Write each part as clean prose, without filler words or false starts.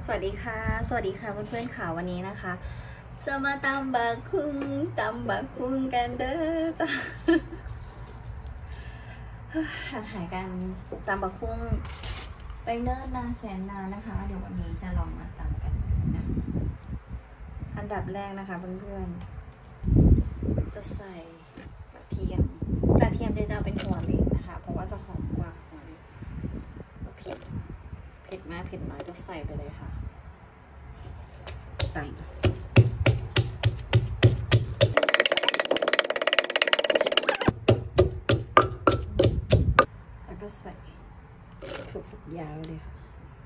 สวัสดีค่ะเพื่อนๆค่ะวันนี้นะคะจะมาตำบักคุ้งกันเด้อจ้ะห่างหายกันตำบักคุ้งไปเนิ่นนานแสนนานนะคะเดี๋ยววันนี้จะลองมาตำกันนะอันดับแรกนะคะเพื่อนๆจะใส่กระเทียมจะเป็นหัวเล็กนะคะเพราะว่าจะหอมกว่าหัวเล็กเผ็ดมากเผ็ดน้อยก็ใส่ไปเลยค่ะแล้วก็ใส่ถั่วฝักยาวเลยค่ะ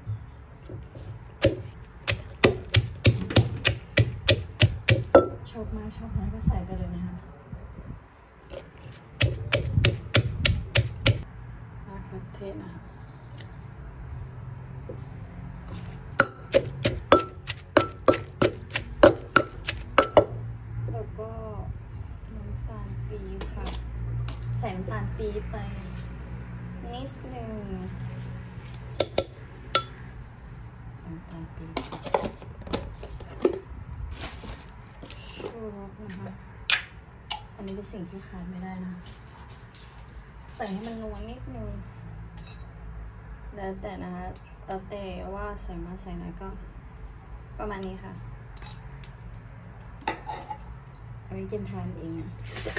ชอบมากชอบน้อยก็ใส่ไปเลยนะคะมะเขือเทศนะคะแล้วก็น้ำตาลปี๊บค่ะใส่น้ำตาลปี๊บไปนิดนึงน้ำตาลปี๊บชูรสนะคะอันนี้เป็นสิ่งที่ขาดไม่ได้นะใส่ให้มันนัวนิดนึงแล้วแต่นะคะแล้วแต่ว่าใส่มาใส่น้อยก็ประมาณนี้ค่ะเอาไว้กินทานเองอ่ะ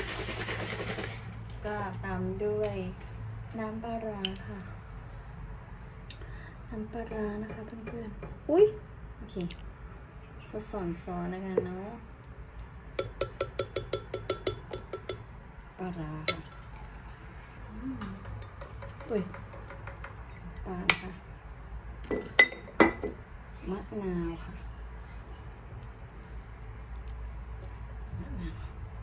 ก็ตามด้วยน้ำปลาร้าค่ะน้ำปลาร้านะคะเพื่อนๆอุ้ยโอเคจะสอนนะคะเนาะปลาร้าค่ะอุ้ยปลาค่ะมะนาวค่ะมะนาว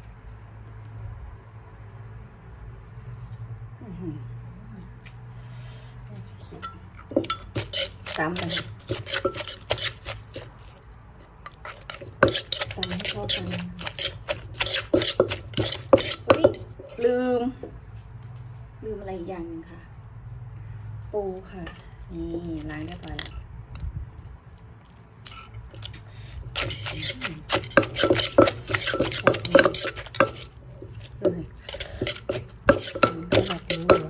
ตามกันตามให้เข้ากันอุ้ยลืมอะไรอีกอย่างหนึ่งค่ะปูค่ะนี่ล้างเรียบร้อยแล้วเลยดูแบบนี้เลย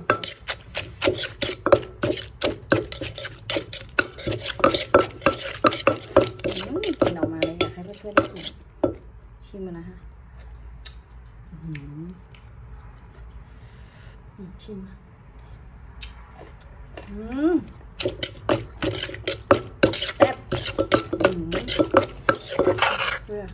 กลิ่นออกมาเลยอยากให้เพื่อนๆได้กลิ่นชิมมันนะคะชิมแซ่บเพื่อ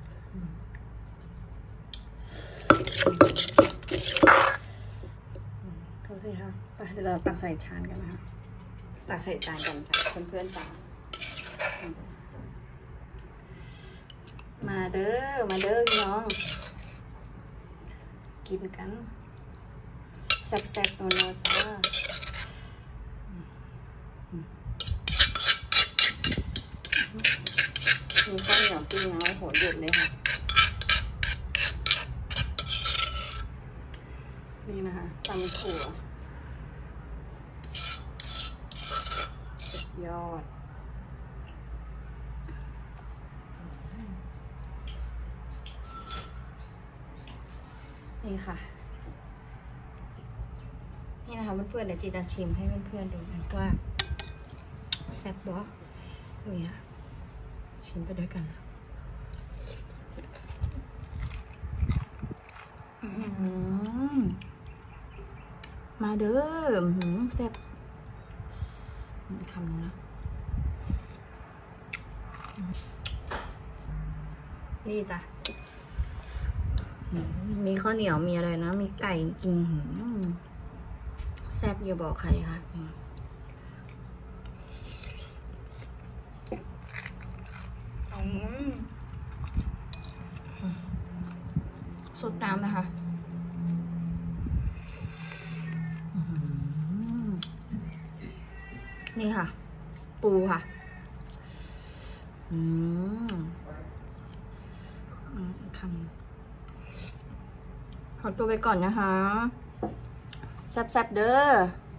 เขาสิค่ะไปเดี๋ยวเราตักใส่จานกันนะคะตักใส่จานกันจ้ะเพื่อนๆจ้ะมาเด้อพี่น้องกินกันแซ่บๆนัวๆจ้ามีข้าวเหนียวปิ้งแล้วโหเด็ดเลยค่ะนี่นะคะตำถั่วสุดยอดนี่ค่ะนี่นะคะเพื่อนๆเดี๋ยวจีจะชิมให้เพื่อนๆดูนะว่าแซ่บบ่นี่ค่ะชิมไปด้วยกันมาเด้อแซ่บคำนึงนะนี่จ้ะมีข้าวเหนียวมีอะไรนะมีไก่กินแซ่บอย่าบอกใครค่ะสดน้ำนะคะนี่ค่ะปูค่ะคำขอตัวไปก่อนนะคะแซ่บๆเด้อ